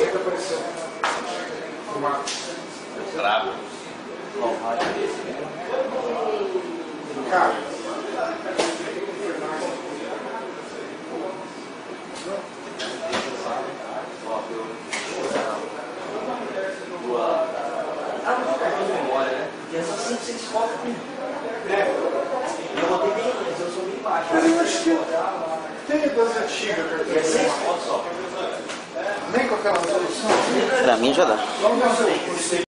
que apareceu? Uma... Brabo. Cara. Memória, né? Porque é só 5, 6 fotos. Eu botei bem, mas eu sou bem baixo. Mas eu acho que tem das antigas. É 6 fotos só. Nem com aquela resolução. Pra mim já dá. Vamos ver se eu